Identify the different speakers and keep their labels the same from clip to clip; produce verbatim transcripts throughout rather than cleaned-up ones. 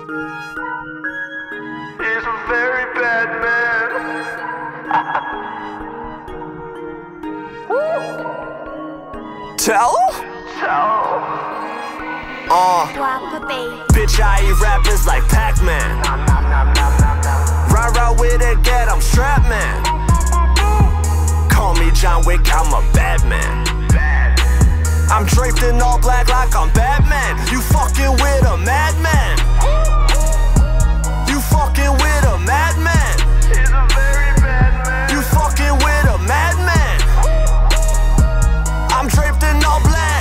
Speaker 1: He's a very bad man.
Speaker 2: Tell?
Speaker 1: Tell.
Speaker 2: Uh, bitch, I eat rappers like Pac-Man. Ride, ride with it, get, I'm strapped, man. Call me John Wick, I'm a bad man. I'm draped in all black like I'm Batman. You fucking with a madman. You fucking with a madman.
Speaker 1: He's a very bad man.
Speaker 2: You fucking with a madman. I'm draped in all black.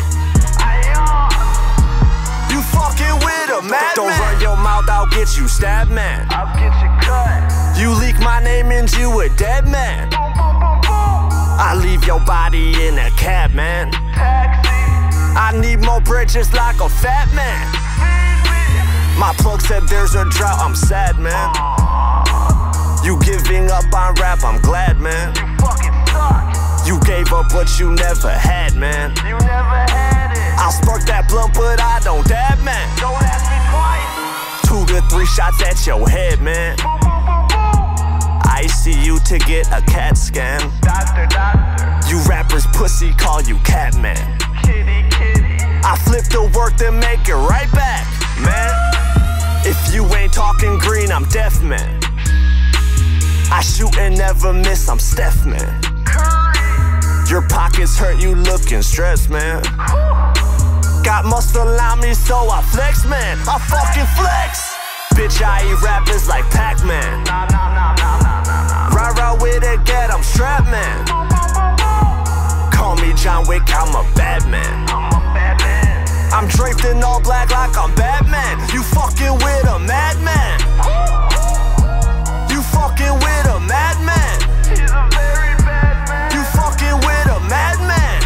Speaker 2: You fucking with a madman. Don't run your mouth, I'll get you stabbed, man.
Speaker 1: I'll get you cut.
Speaker 2: You leak my name and you a dead man.
Speaker 1: Boom, boom, boom, boom.
Speaker 2: I leave your body in a cab, man.
Speaker 1: Taxi.
Speaker 2: I need more bread just like a fat man. My plug said there's a drought, I'm sad, man. You giving up on rap, I'm glad, man.
Speaker 1: You fucking suck.
Speaker 2: You gave up what you never had, man.
Speaker 1: You never had it.
Speaker 2: I'll spark that blunt, but I don't dab, man.
Speaker 1: Don't ask me twice.
Speaker 2: Two to three shots at your head, man.
Speaker 1: Boom, boom, boom, boom.
Speaker 2: I see you to get a CAT scan.
Speaker 1: Doctor, doctor.
Speaker 2: You rappers pussy call you Catman.
Speaker 1: Kitty, kitty.
Speaker 2: I flip the work then make it right back, man. If you ain't talking green, I'm deaf, man. I shoot and never miss, I'm Steph, man.
Speaker 1: Curry.
Speaker 2: Your pockets hurt, you looking stressed, man. Got muscle on me, so I flex, man. I fucking flex. Bitch, I eat rappers like Pac-Man.
Speaker 1: Nah, nah, nah, nah, nah, nah, nah.
Speaker 2: Ride, ride with it, get, I'm strapped, man.
Speaker 1: Boom, boom, boom, boom.
Speaker 2: Call me John Wick, I'm a bad man.
Speaker 1: I'm a bad man.
Speaker 2: I'm draped in all black like I'm Batman. You fucking with a madman. You fucking with a madman.
Speaker 1: He's a very bad man.
Speaker 2: You fucking with a madman.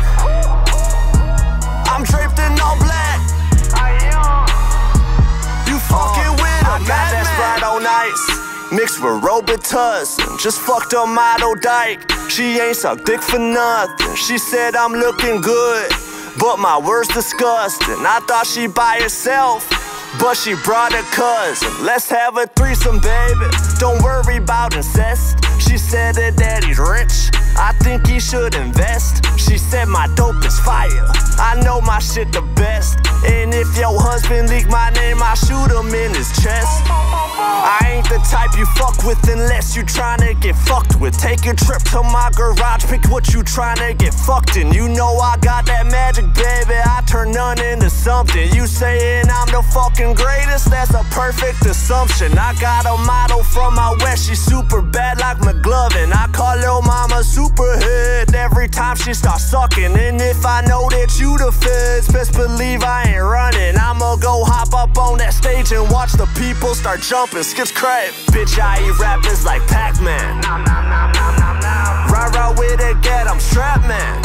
Speaker 2: I'm draped in all black.
Speaker 1: I am.
Speaker 2: You fucking with a
Speaker 1: I got
Speaker 2: madman.
Speaker 1: that
Speaker 2: Sprite on ice, mixed with Robitussin. Just fucked a model dyke. She ain't sucked dick for nothing. She said I'm looking good, but my words disgusting. I thought she by herself, but she brought a cousin. Let's have a threesome, baby. Don't worry about incest. She said her daddy's rich, I think he should invest. She said my dope is fire, I know my shit the best. And if your husband leak my name, I shoot him in his chest. I ain't the type you fuck with unless you tryna get fucked with. Take a trip to my garage, pick what you tryna get fucked in. You know I got that magic, baby, I turn none into something. You saying I'm the fucking greatest, that's a perfect assumption. I got a model from out west, she's super bad like McGlovin. I call lil' mama superhead every time she starts sucking. And if I know that you the feds, best believe I ain't running. I'ma go hop up on that stage and watch the people start jumping. sKitz Kraven. Bitch, I eat rappers like Pac-Man.
Speaker 1: Nah, nah, nah, nah, nah, nah.
Speaker 2: Ride, ride with it, get, I'm strapped, man.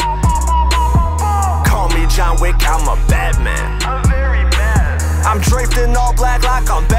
Speaker 2: Call me John Wick, I'm a bad man.
Speaker 1: I'm very bad.
Speaker 2: I'm draped in all black like I'm Batman.